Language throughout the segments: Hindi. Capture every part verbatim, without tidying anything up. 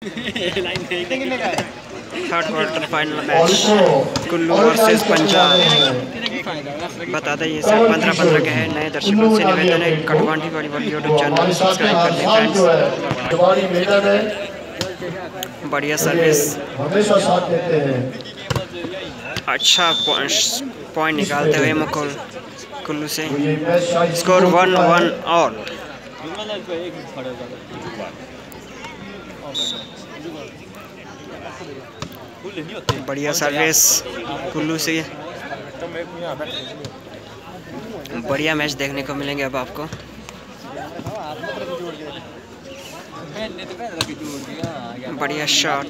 Third quarter final match Kullu versus Punjab. बता दें ये सब पंद्रह पंद्रह के हैं। नए दर्शकों से निवेदन है कटवांटी वॉलीबॉल यूट्यूब चैनल सब्सक्राइब कर लें फ्रेंड्स। बढ़िया सर्विस, अच्छा पॉइंट निकालते हुए मुकुल कुल्लू से। Score one one all. बढ़िया सर्विस कुल्लू से। बढ़िया मैच देखने को मिलेंगे अब आपको। बढ़िया shot,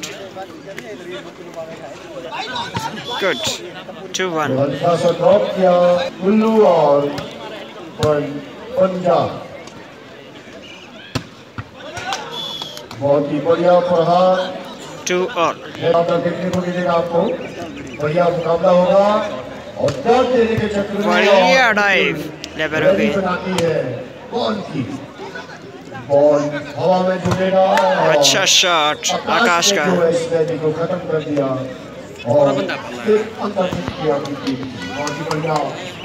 good, two one. Kullu और पंजाब बहुत ही बढ़िया प्रहार, टू ऑल। देखने को मिलेगा आपको, बढ़िया मुकाबला होगा और दर्द देने के चक्कर में बढ़िया डाइव लेबरो भी बनाती है बॉल की। बॉल हवा में जुड़ेगा। अच्छा शॉट आकाश का, को खत्म कर दिया और फिर अंदर किया। बहुत ही बढ़िया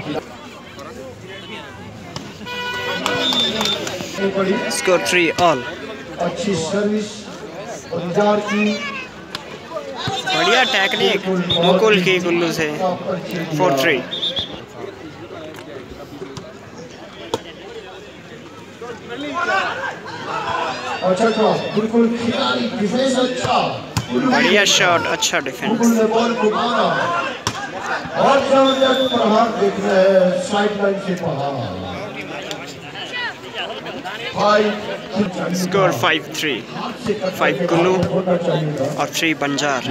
स्कोर थ्री ऑल। अच्छी सर्विस पंजाब की, बढ़िया टेक्निक मुकुल की कुल्लू से। Four three. अच्छा बिल्कुल डिफेंस अच्छा, बढ़िया शॉट, अच्छा डिफेंस। बॉल को मारा और जबरदस्त प्रहार देख रहे हैं साइड लाइन से प्रहार। Score five three. Five Kullu और थ्री बंजार।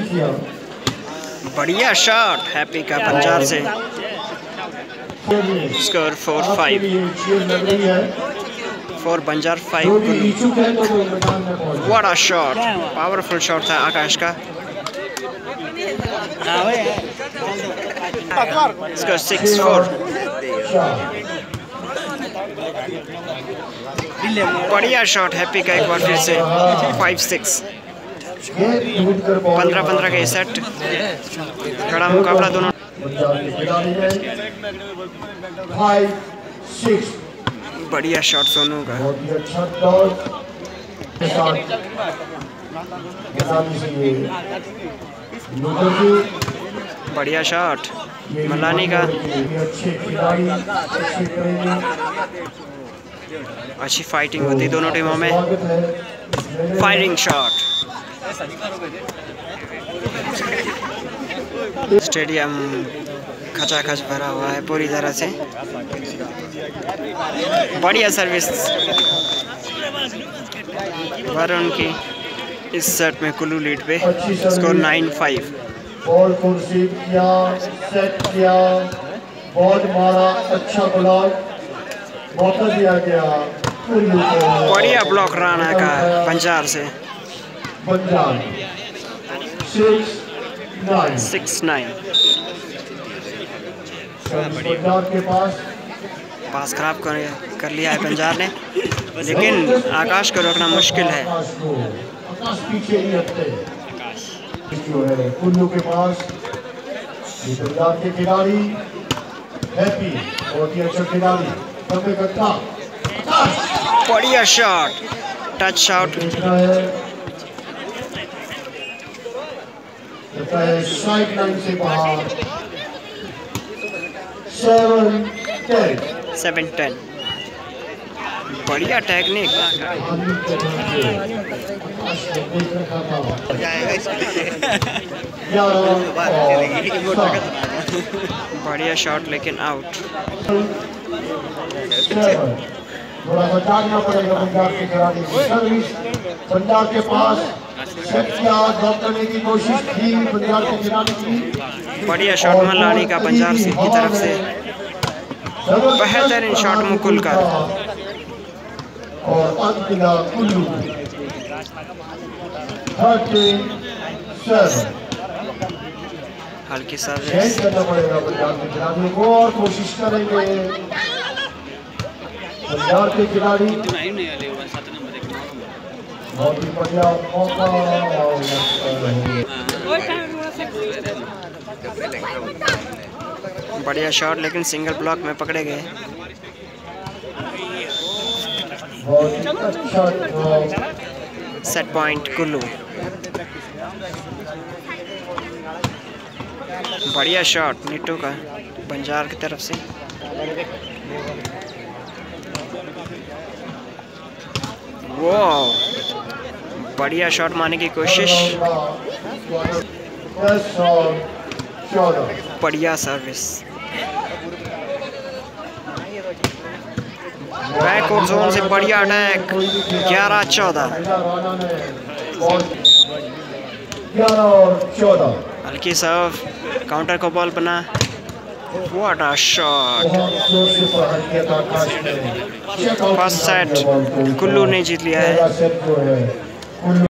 बढ़िया शॉट हैप्पी का बंजार से। Score four five. Four Banjar five Kullu. What a shot, powerful shot था आकाश का। Score six four. बढ़िया शॉट हैप्पी का एक बार फिर से। Five six. पंद्रह पंद्रह के सेट, खड़ा मुकाबला दोनों। बढ़िया शॉट सोनू का। बढ़िया शॉट मलानी का। अच्छी फाइटिंग होती दोनों टीमों में। Firing shot. स्टेडियम खचाखच भरा हुआ है पूरी तरह से। बढ़िया सर्विस वरुण की। इस सेट में कुल्लू लीड पे। Score nine five. बॉल को रिसीव किया, सेट किया, बॉल मारा, अच्छा ब्लॉक, मौका दिया गया कुल्लू को। बढ़िया ब्लॉक राणा का पंजाब से। Punjab six nine. पंजाब के पास पास खराब कर, कर लिया है पंजाब ने, लेकिन आकाश को रोकना मुश्किल है। आकाश पीछे नहीं हटते जो है कुल्लू के पास। पंजाब के खिलाड़ी हैप्पी, बहुत ही अच्छा खिलाड़ी। बढ़िया shot, touch shot. Side line से बाहर। Seven ten. Seven ten. बढ़िया टेक्निक। बढ़िया शॉट लेकिन आउट। थोड़ा बचाना पड़ेगा पंजाब के खिलाड़ी को। सर्विस पंजाब के पास, ड्रॉप करने की कोशिश की पंजाब के खिलाड़ी की। बढ़िया शॉट मलानी का पंजाब की तरफ से। बेहतरीन शॉट मुकुल का। और अंत मिला कुल्लू। हल्की सर्विस करना पड़ेगा पंजाब के खिलाड़ियों को और कोशिश करेंगे पंजाब के खिलाड़ी। बहुत ही बढ़िया मौका। बढ़िया शॉट, लेकिन सिंगल ब्लॉक में पकड़े गए। Set point Kullu. बढ़िया शॉट नीटू का बंजार की तरफ से। वाह, बढ़िया शॉट मारने की कोशिश। बढ़िया सर्विस। बैकवर्ड जोन से बढ़िया अटैक। ग्यारह चौदह। हल्की सर्व, काउंटर को बॉल बना। What a shot. First set Kullu ने जीत लिया है।